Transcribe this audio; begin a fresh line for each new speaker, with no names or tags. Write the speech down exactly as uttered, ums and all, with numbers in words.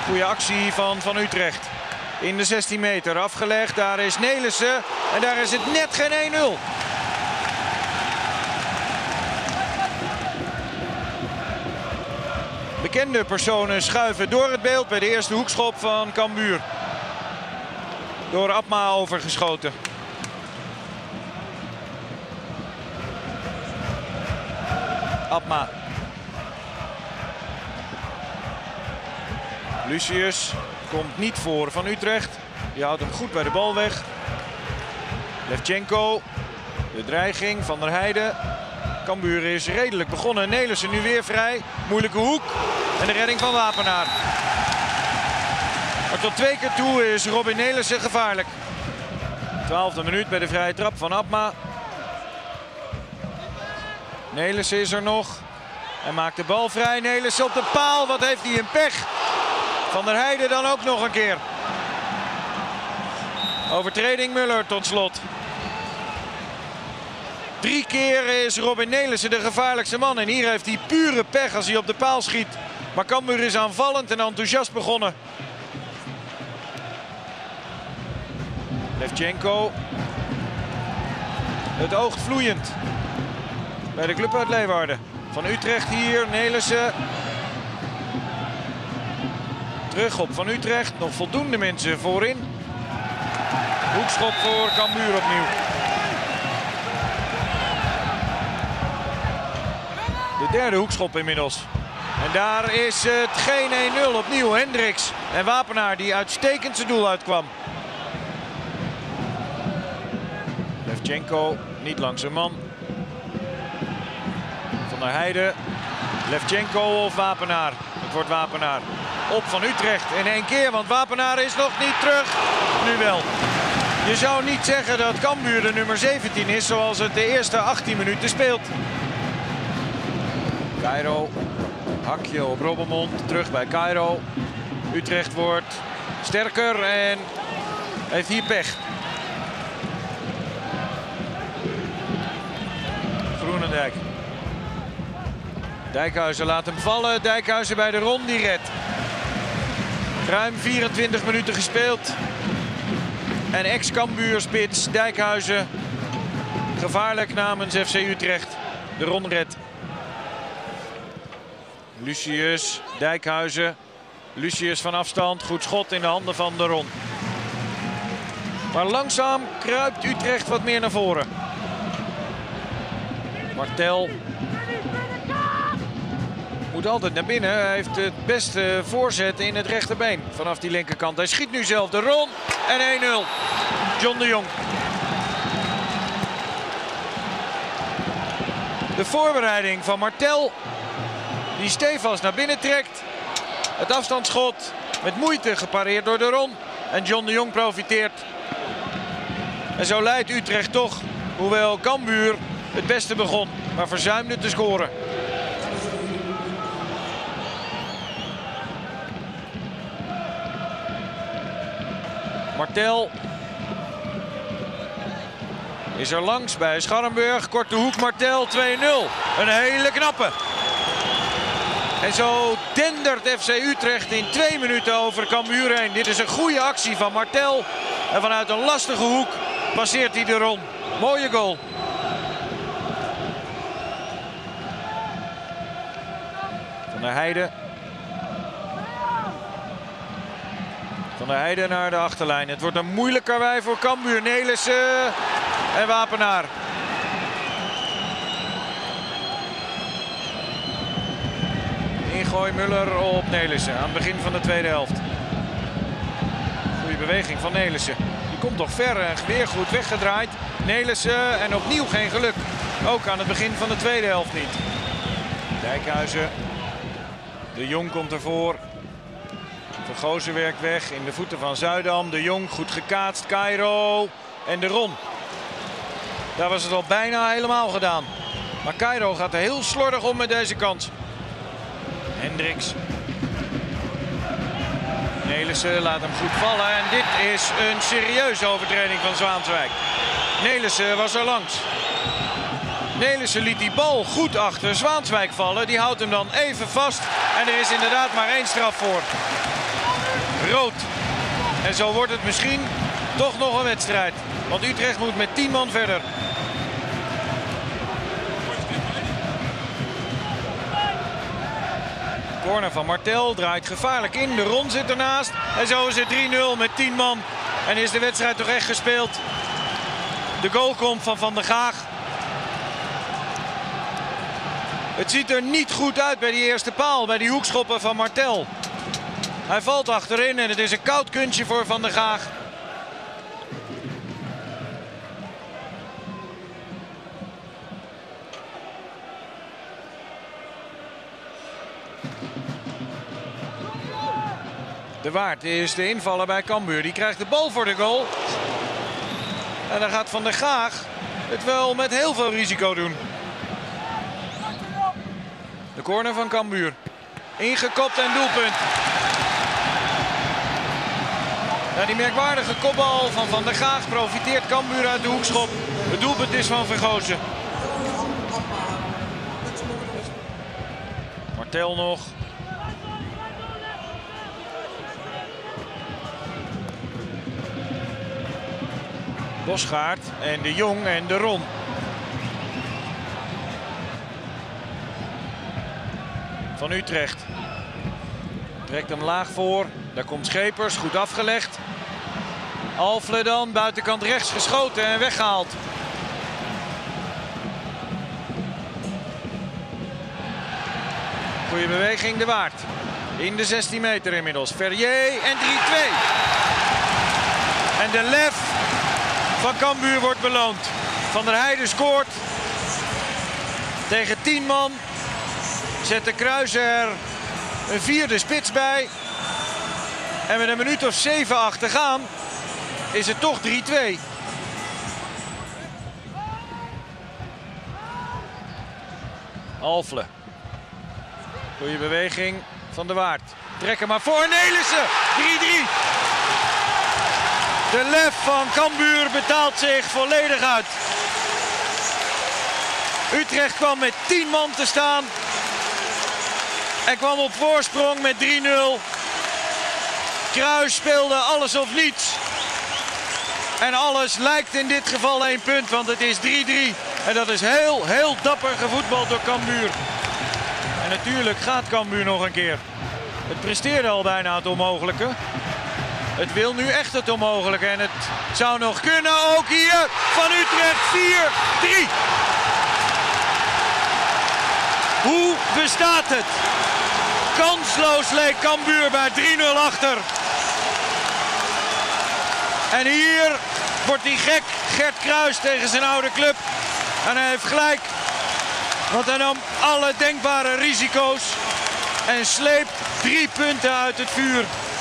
Goeie actie van Van Utrecht. In de zestien meter afgelegd. Daar is Nelissen. En daar is het net geen één nul. Bekende personen schuiven door het beeld bij de eerste hoekschop van Cambuur. Door Abma overgeschoten. Abma. Lucius komt niet voor Van Utrecht. Die houdt hem goed bij de bal weg. Levchenko. De dreiging van der Heijden. Cambuur is redelijk begonnen. Nelissen nu weer vrij. Moeilijke hoek. En de redding van Wapenaar. Maar tot twee keer toe is Robin Nelissen gevaarlijk. Twaalfde minuut bij de vrije trap van Abma. Nelissen is er nog. En maakt de bal vrij. Nelissen op de paal. Wat heeft hij een pech. Van der Heijden dan ook nog een keer. Overtreding Muller tot slot. Drie keer is Robin Nelissen de gevaarlijkste man. En hier heeft hij pure pech als hij op de paal schiet. Maar Cambuur is aanvallend en enthousiast begonnen. Levchenko. Het oogt vloeiend. Bij de club uit Leeuwarden. Van Utrecht hier, Nelissen. Terug op Van Utrecht. Nog voldoende mensen voorin. Hoekschop voor Cambuur opnieuw. De derde hoekschop inmiddels. En daar is het geen één nul opnieuw. Hendricks en Wapenaar die uitstekend zijn doel uitkwam. Levchenko niet langs zijn man. Van der Heijden. Levchenko of Wapenaar. Het wordt Wapenaar. Op Van Utrecht in één keer, want Wapenaar is nog niet terug. Nu wel. Je zou niet zeggen dat Cambuur de nummer zeventien is zoals het de eerste achttien minuten speelt. Cairo. Hakje op Robbermond. Terug bij Cairo. Utrecht wordt sterker en heeft hier pech. Groenendijk. Dijkhuizen laat hem vallen. Dijkhuizen bij de Ron die redt. Ruim vierentwintig minuten gespeeld. En ex-Cambuur spits Dijkhuizen. Gevaarlijk namens F C Utrecht. De Ron redt. Lucius, Dijkhuizen. Lucius van afstand. Goed schot in de handen van de Ron. Maar langzaam kruipt Utrecht wat meer naar voren. Martel. Moet altijd naar binnen. Hij heeft het beste voorzet in het rechterbeen vanaf die linkerkant. Hij schiet nu zelf de Ron. En één nul. John de Jong. De voorbereiding van Martel. Die stevast naar binnen trekt. Het afstandsschot met moeite gepareerd door de Ron. En John de Jong profiteert. En zo leidt Utrecht toch. Hoewel Cambuur het beste begon. Maar verzuimde te scoren. Martel is er langs bij Scharrenburg. Korte hoek Martel twee nul. Een hele knappe. En zo dendert F C Utrecht in twee minuten over Cambuur heen. Dit is een goede actie van Martel. En vanuit een lastige hoek passeert hij de Ron. Mooie goal. Van der Heijden. Van der Heijden naar de achterlijn. Het wordt een moeilijk karwei voor Cambuur. Nelissen en Wapenaar. Ingooi Muller op Nelissen aan het begin van de tweede helft. Goede beweging van Nelissen. Die komt toch ver en weer goed weggedraaid. Nelissen en opnieuw geen geluk. Ook aan het begin van de tweede helft niet. Dijkhuizen. De Jong komt ervoor. Vergozen werkt weg in de voeten van Zuidam. De Jong goed gekaatst. Cairo en de Ron. Daar was het al bijna helemaal gedaan. Maar Cairo gaat er heel slordig om met deze kans. Hendricks. Nelissen laat hem goed vallen. En dit is een serieuze overtreding van Zwaanswijk. Nelissen was er langs. Nelissen liet die bal goed achter Zwaanswijk vallen. Die houdt hem dan even vast. En er is inderdaad maar één straf voor. rood. En zo wordt het misschien toch nog een wedstrijd. Want Utrecht moet met tien man verder. Corner van Martel, draait gevaarlijk in. De Ron zit ernaast. En zo is het drie nul met tien man. En is de wedstrijd toch echt gespeeld. De goal komt van Van der Gaag. Het ziet er niet goed uit bij die eerste paal, bij die hoekschoppen van Martel. Hij valt achterin en het is een koud kunstje voor Van der Gaag. De Waard is de invaller bij Cambuur. Die krijgt de bal voor de goal. En dan gaat Van der Gaag het wel met heel veel risico doen. De corner van Cambuur. Ingekopt en doelpunt. Ja, die merkwaardige kopbal van Van der Gaag profiteert Cambuur uit de hoekschop. Het doelpunt is van Vergozen. Martel nog. Bosgaard en de Jong en de Ron. Van Utrecht. Trekt hem laag voor. Daar komt Schepers, goed afgelegd. Alfle dan, buitenkant rechts geschoten en weggehaald. Goeie beweging, De Waard. In de zestien meter inmiddels. Ferrier en drie twee. En de lef van Cambuur wordt beloond. Van der Heijden scoort. Tegen tien man. Zet de Kruis er een vierde spits bij. En met een minuut of zeven acht te gaan is het toch drie twee. Alfle. Goeie beweging van De Waard. Trek hem maar voor. Nelissen. drie drie. De lef van Cambuur betaalt zich volledig uit. Utrecht kwam met tien man te staan. En kwam op voorsprong met drie nul. Kruis speelde alles of niets. En alles lijkt in dit geval één punt, want het is drie drie. En dat is heel, heel dapper gevoetbald door Cambuur. En natuurlijk gaat Cambuur nog een keer. Het presteerde al bijna het onmogelijke. Het wil nu echt het onmogelijke. En het zou nog kunnen, ook hier van Utrecht. vier drie. Hoe bestaat het? Kansloos leek Cambuur bij drie nul achter. En hier wordt hij gek, Gert Kruis, tegen zijn oude club. En hij heeft gelijk. Want hij nam alle denkbare risico's. En sleept drie punten uit het vuur.